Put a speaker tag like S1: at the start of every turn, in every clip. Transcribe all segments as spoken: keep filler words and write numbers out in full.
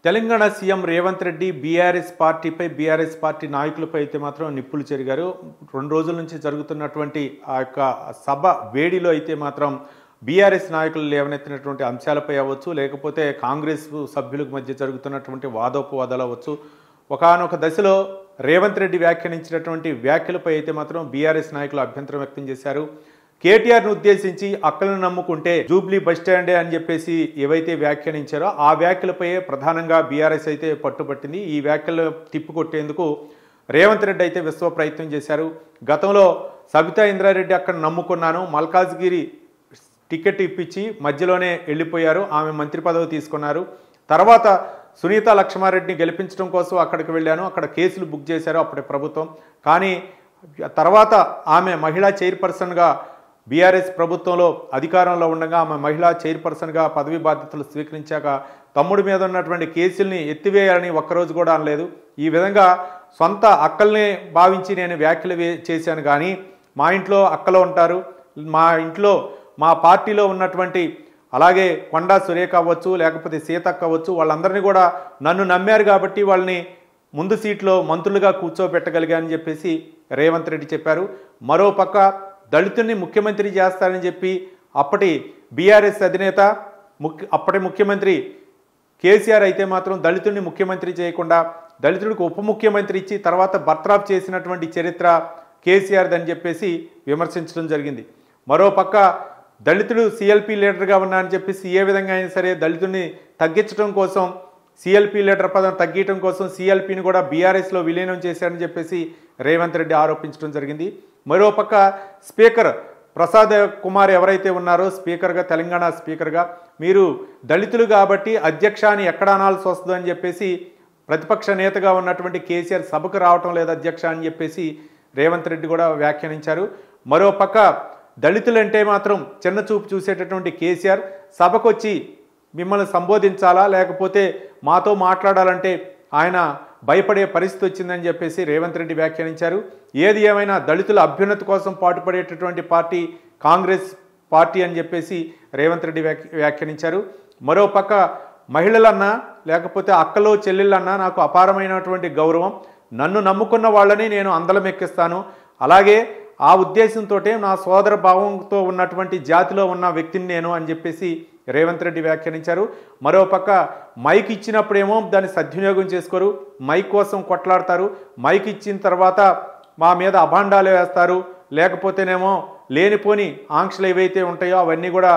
S1: Telangana CM Revanth Reddy BRS పార్టీపై BRS party నాయకులపై అయితే మాత్రం నిప్పులు చెరిగారు. రెండు రోజుల నుంచి జరుగుతున్నటువంటి ఆ యొక్క సభ వేడిలో అయితే మాత్రం బీఆర్ఎస్ నాయకులు లేవనెత్తినటువంటి అంశాలపై అవ్వచ్చు, లేకపోతే కాంగ్రెస్ సభ్యులకు మధ్య జరుగుతున్నటువంటి వాదోపవాదాలు అవ్వచ్చు, ఒకానొక దశలో రేవంత్ రెడ్డి వ్యాఖ్యానించినటువంటి వ్యాఖ్యలపై అయితే మాత్రం బీఆర్ఎస్ నాయకులు అభ్యంతరం వ్యక్తం చేశారు. కేటీఆర్ను ఉద్దేశించి అక్కలను నమ్ముకుంటే జూబ్లీ బస్టాండే అని చెప్పేసి ఏవైతే వ్యాఖ్యానించారో ఆ వ్యాఖ్యలపై ప్రధానంగా బీఆర్ఎస్ అయితే పట్టుబట్టింది. ఈ వ్యాఖ్యలు తిప్పికొట్టేందుకు రేవంత్ రెడ్డి అయితే విశ్వ ప్రయత్నం చేశారు. గతంలో సబితా ఇంద్రారెడ్డి అక్కడ నమ్ముకున్నాను, మల్కాజ్గిరి టికెట్ ఇప్పించి మధ్యలోనే వెళ్ళిపోయారు, ఆమె మంత్రి పదవి తీసుకున్నారు. తర్వాత సునీత లక్ష్మారెడ్డిని గెలిపించడం కోసం అక్కడికి వెళ్ళాను, అక్కడ కేసులు బుక్ చేశారు అప్పటి ప్రభుత్వం. కానీ తర్వాత ఆమె మహిళా చైర్పర్సన్గా బీఆర్ఎస్ ప్రభుత్వంలో అధికారంలో ఉండగా ఆమె మహిళా చైర్పర్సన్గా పదవి బాధ్యతలు స్వీకరించాక తమ్ముడి మీద ఉన్నటువంటి కేసుల్ని ఎత్తివేయాలని ఒక్కరోజు కూడా అనలేదు. ఈ విధంగా సొంత అక్కల్ని భావించి నేను వ్యాఖ్యలు చేశాను, కానీ మా ఇంట్లో అక్కలు ఉంటారు, మా ఇంట్లో మా పార్టీలో ఉన్నటువంటి అలాగే కొండా సురేఖ అవ్వచ్చు, లేకపోతే సీతక్క అవ్వచ్చు, వాళ్ళందరినీ కూడా నన్ను నమ్మారు కాబట్టి వాళ్ళని ముందు సీట్లో మంత్రులుగా కూర్చోబెట్టగలిగానని చెప్పేసి రేవంత్ రెడ్డి చెప్పారు. మరోపక్క దళితుల్ని ముఖ్యమంత్రి చేస్తారని చెప్పి అప్పటి బీఆర్ఎస్ అధినేత ముఖ్య అప్పటి ముఖ్యమంత్రి కేసీఆర్ అయితే మాత్రం దళితుల్ని ముఖ్యమంత్రి చేయకుండా దళితుడికి ఉప ముఖ్యమంత్రి ఇచ్చి తర్వాత బర్తరాఫ్ చేసినటువంటి చరిత్ర కేసీఆర్ అని చెప్పేసి విమర్శించడం జరిగింది. మరోపక్క దళితుడు సిఎల్పి లీడర్గా ఉన్నా అని చెప్పేసి ఏ విధంగా అయినా సరే దళితుడిని తగ్గించడం కోసం, సిఎల్పి లీడర్ పదం తగ్గించడం కోసం సిఎల్పిని కూడా బీఆర్ఎస్లో విలీనం చేశారని చెప్పేసి రేవంత్ రెడ్డి ఆరోపించడం జరిగింది. మరోపక్క స్పీకర్ ప్రసాద్ కుమార్ ఎవరైతే ఉన్నారో స్పీకర్గా, తెలంగాణ స్పీకర్గా మీరు దళితులు కాబట్టి అధ్యక్ష అని ఎక్కడ అనాల్సి వస్తుందో అని చెప్పేసి ప్రతిపక్ష నేతగా ఉన్నటువంటి కేసీఆర్ సభకు రావటం లేదు అధ్యక్ష అని చెప్పేసి రేవంత్ రెడ్డి కూడా వ్యాఖ్యానించారు. మరోపక్క దళితులంటే మాత్రం చిన్న చూపు చూసేటటువంటి కేసీఆర్ సభకు వచ్చి మిమ్మల్ని సంబోధించాలా లేకపోతే మాతో మాట్లాడాలంటే ఆయన భయపడే పరిస్థితి వచ్చిందని చెప్పేసి రేవంత్ రెడ్డి వ్యాఖ్యానించారు. ఏది ఏమైనా దళితుల అభ్యున్నతి కోసం పాటుపడేటటువంటి పార్టీ కాంగ్రెస్ పార్టీ అని చెప్పేసి రేవంత్ రెడ్డి వ్యాఖ్యానించారు. మరోపక్క మహిళలన్నా లేకపోతే అక్కలో చెల్లెళ్ళన్నా నాకు అపారమైనటువంటి గౌరవం, నన్ను నమ్ముకున్న వాళ్ళని నేను అందలం ఎక్కిస్తాను, అలాగే ఆ ఉద్దేశంతో నా సోదర భావంతో ఉన్నటువంటి జాతిలో ఉన్న వ్యక్తిని నేను అని చెప్పేసి రేవంత్ రెడ్డి వ్యాఖ్యానించారు. మరోపక్క మైక్ ఇచ్చినప్పుడేమో దాన్ని సద్వినియోగం చేసుకోరు, మైక్ కోసం కొట్లాడతారు, మైక్ ఇచ్చిన తర్వాత మా మీద అభాండాలు వేస్తారు, లేకపోతేనేమో లేనిపోని ఆంక్షలు ఏవైతే ఉంటాయో అవన్నీ కూడా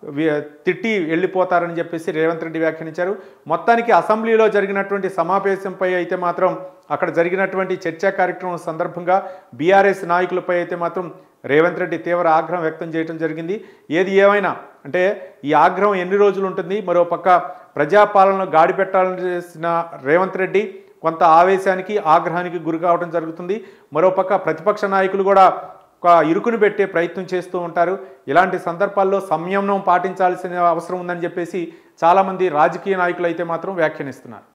S1: తిట్టి వెళ్ళిపోతారని చెప్పేసి రేవంత్ రెడ్డి వ్యాఖ్యానించారు. మొత్తానికి అసెంబ్లీలో జరిగినటువంటి సమావేశంపై అయితే మాత్రం అక్కడ జరిగినటువంటి చర్చా కార్యక్రమం సందర్భంగా బీఆర్ఎస్ నాయకులపై అయితే మాత్రం రేవంత్ రెడ్డి తీవ్ర ఆగ్రహం వ్యక్తం చేయడం జరిగింది. ఏది ఏమైనా అంటే ఈ ఆగ్రహం ఎన్ని రోజులు ఉంటుంది, మరోపక్క ప్రజాపాలనలో గాడి పెట్టాలని చేసిన రేవంత్ రెడ్డి కొంత ఆవేశానికి ఆగ్రహానికి గురి కావడం జరుగుతుంది. మరోపక్క ప్రతిపక్ష నాయకులు కూడా ఒక ఇరుకును పెట్టే ప్రయత్నం చేస్తూ ఉంటారు. ఇలాంటి సందర్భాల్లో సంయమనం పాటించాల్సిన అవసరం ఉందని చెప్పేసి చాలామంది రాజకీయ నాయకులు అయితే మాత్రం వ్యాఖ్యానిస్తున్నారు.